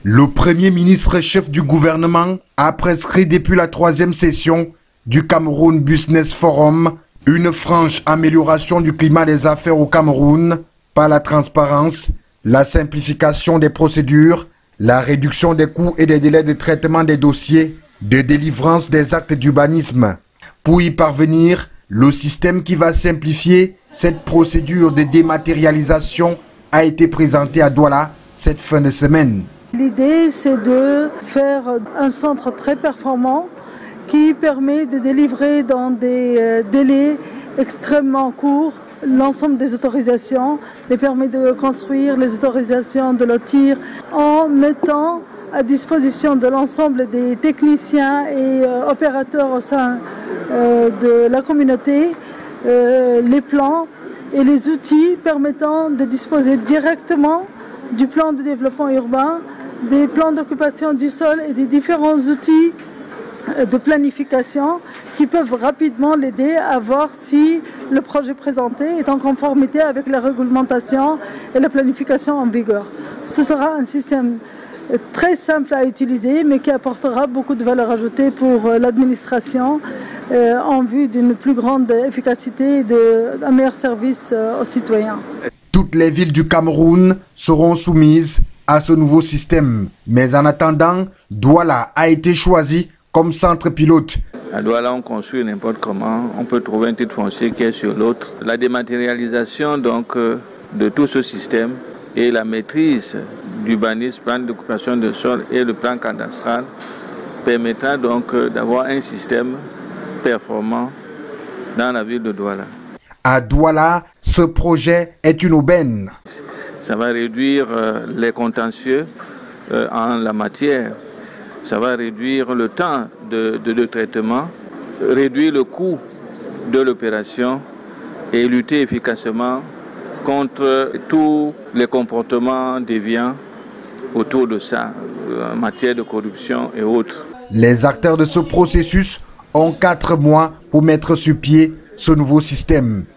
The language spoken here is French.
Le Premier ministre chef du gouvernement a prescrit depuis la 3e session du Cameroun Business Forum une franche amélioration du climat des affaires au Cameroun par la transparence, la simplification des procédures, la réduction des coûts et des délais de traitement des dossiers, de délivrance des actes d'urbanisme. Pour y parvenir, le système qui va simplifier cette procédure de dématérialisation a été présenté à Douala cette fin de semaine. L'idée, c'est de faire un centre très performant qui permet de délivrer dans des délais extrêmement courts l'ensemble des autorisations, les permis de construire, les autorisations de lotir, en mettant à disposition de l'ensemble des techniciens et opérateurs au sein de la communauté les plans et les outils permettant de disposer directement du plan de développement urbain, des plans d'occupation du sol et des différents outils de planification qui peuvent rapidement l'aider à voir si le projet présenté est en conformité avec la réglementation et la planification en vigueur. Ce sera un système très simple à utiliser mais qui apportera beaucoup de valeur ajoutée pour l'administration en vue d'une plus grande efficacité et d'un meilleur service aux citoyens. Toutes les villes du Cameroun seront soumises à ce nouveau système. Mais en attendant, Douala a été choisi comme centre pilote. À Douala, on construit n'importe comment. On peut trouver un titre foncier qui est sur l'autre. La dématérialisation donc, de tout ce système et la maîtrise d'urbanisme, plan d'occupation de sol et le plan cadastral permettra donc d'avoir un système performant dans la ville de Douala. À Douala, ce projet est une aubaine. Ça va réduire les contentieux en la matière. Ça va réduire le temps de traitement, réduire le coût de l'opération et lutter efficacement contre tous les comportements déviants autour de ça, en matière de corruption et autres. Les acteurs de ce processus ont 4 mois pour mettre sur pied ce nouveau système.